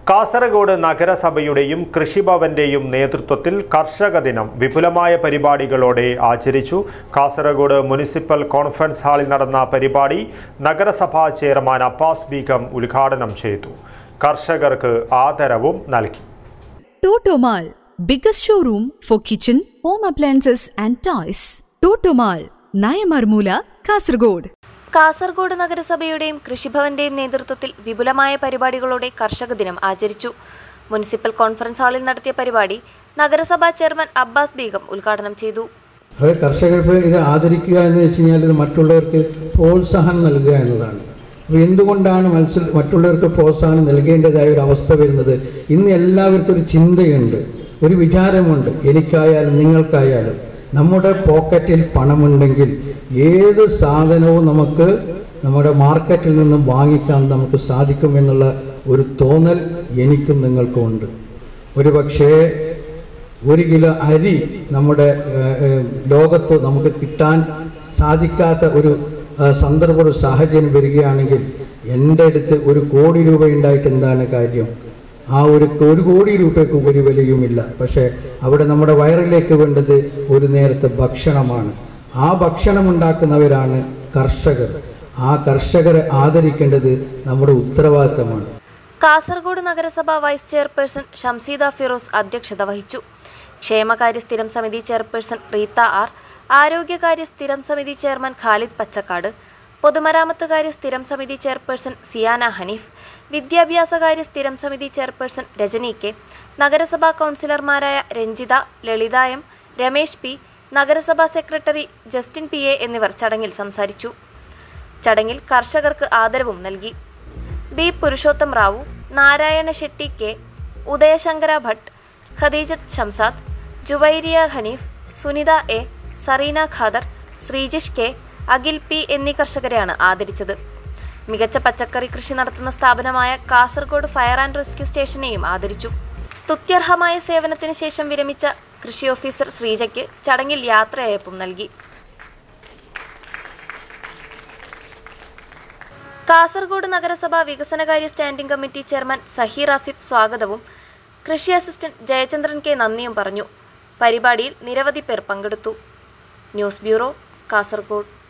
കാസർഗോഡ് നഗരസഭയുടെയും കൃഷിഭവന്റെയും നേതൃത്വത്തിൽ കർഷക ദിനം വിപുലമായ പരിപാടികളോടെ ആചരിച്ചു. കാസർഗോഡ് മുനിസിപ്പൽ കോൺഫറൻസ് ഹാളിൽ നടന്ന പരിപാടി നഗരസഭാ ചെയർമാൻ അബ്ബാസ് ബീഗം ഉദ്ഘാടനം ചെയ്തു. കർഷകർക്ക് ആദരവും നൽകി. Totomal, biggest showroom for kitchen, home appliances and toys. Totomal, Nayamarmula, Kasaragod. Kasaragod നഗരസഭയുടെയും കൃഷിഭവന്റെയും നേതൃത്വത്തിൽ വിപുലമായ പരിപാടികളോടെ കർഷക ദിനം ആചരിച്ചു. മുനിസിപ്പൽ കോൺഫറൻസ് ഹാളിൽ നടത്തിയ പരിപാടി നഗരസഭാ ചെയർമാൻ അബ്ബാസ് ബീഗം ഉദ്ഘാടനം ചെയ്തു. കർഷകർക്ക് ഇത് ആദരിക്കുക എന്ന് വെച്ച് കഴിഞ്ഞാൽ ഇത് മറ്റുള്ളവർക്ക് പ്രോത്സാഹനം നൽകുക എന്നതാണ്. അപ്പോൾ എന്തുകൊണ്ടാണ് മറ്റുള്ളവർക്ക് പ്രോത്സാഹനം നൽകേണ്ടതായ ഒരു അവസ്ഥ വരുന്നത്? ഇന്ന് എല്ലാവർക്കും ഒരു ചിന്തയുണ്ട്, ഒരു വിചാരമുണ്ട്. എനിക്കായാലും നിങ്ങൾക്കായാലും നമ്മുടെ പോക്കറ്റിൽ പണമുണ്ടെങ്കിൽ ഏത് സാധനവും നമുക്ക് നമ്മുടെ മാർക്കറ്റിൽ നിന്നും വാങ്ങിക്കാൻ നമുക്ക് സാധിക്കുമെന്നുള്ള ഒരു തോന്നൽ എനിക്കും നിങ്ങൾക്കും ഉണ്ട്. ഒരു പക്ഷേ 1 കിലോ അരി നമ്മുടെ ലോകത്ത് നമുക്ക് കിട്ടാൻ സാധിക്കാത്ത ഒരു സന്ദർഭ ഒരു സാഹചര്യം വരികയാണെങ്കിൽ എൻ്റെ അടുത്ത് 1 കോടി രൂപ ഉണ്ടായിട്ട് എന്താണ് കാര്യം? ആ 1 കോടി രൂപയ്ക്ക് ഒരു വിലയുമില്ല. പക്ഷേ അവിടെ നമ്മുടെ വയറിലേക്ക് വേണ്ടത് ഒരു നേരത്തെ ഭക്ഷണമാണ്. ആ ഭക്ഷണം ഉണ്ടാക്കുന്നവരാണ് കർഷകർ. ആ കർഷകരെ ആദരിക്കേണ്ടത് നമ്മുടെ ഉത്തരവാദിത്തമാണ്. കാസർഗോഡ് നഗരസഭ വൈസ് ചെയർപേഴ്സൺ ഷംസീദ ഫിറോസ് അധ്യക്ഷത വഹിച്ചു. ക്ഷേമകാര്യ സ്ഥിരം സമിതി ചെയർപേഴ്സൺ റീത്ത ആർ, ആരോഗ്യകാര്യ സ്ഥിരം സമിതി ചെയർമാൻ ഖാലിദ് പച്ചക്കാട്, പൊതുമരാമത്തുകാര്യ സ്ഥിരം സമിതി ചെയർപേഴ്സൺ സിയാന ഹനീഫ്, വിദ്യാഭ്യാസകാര്യ സ്ഥിരം സമിതി ചെയർപേഴ്സൺ രജനി കെ, നഗരസഭാ കൗൺസിലർമാരായ രഞ്ജിത, ലളിത എം, രമേശ് പി, നഗരസഭാ സെക്രട്ടറി ജസ്റ്റിൻ പി എ എന്നിവർ ചടങ്ങിൽ സംസാരിച്ചു. ചടങ്ങിൽ കർഷകർക്ക് ആദരവും നൽകി. B Purushotham Rao, Narayana Shetty K, Udayashankara Bhat, Khadeejath Shamsad, Juwairiya Haneef, Sunitha A, Sareena Khader, Sreejish K, Akhil P എന്നീ കർഷകരെയാണ് ആദരിച്ചത്. മികച്ച പച്ചക്കറി കൃഷി നടത്തുന്ന സ്ഥാപനമായ കാസർഗോഡ് ഫയർ ആൻഡ് റെസ്ക്യൂ സ്റ്റേഷനെയും ആദരിച്ചു. സ്തുത്യർഹമായ സേവനത്തിന് ശേഷം വിരമിച്ച കൃഷി ഓഫീസർ ശ്രീജയ്ക്ക് ചടങ്ങിൽ യാത്രയയപ്പും നൽകി. കാസർഗോഡ് നഗരസഭ വികസനകാര്യ standing committee chairman Zaheer Asif സ്വാഗതവും കൃഷി അസിസ്റ്റന്റ് ജയചന്ദ്രൻ കെ നന്ദിയും പറഞ്ഞു. പരിപാടിയിൽ നിരവധി പേർ പങ്കെടുത്തു. News bureau, Kasaragod.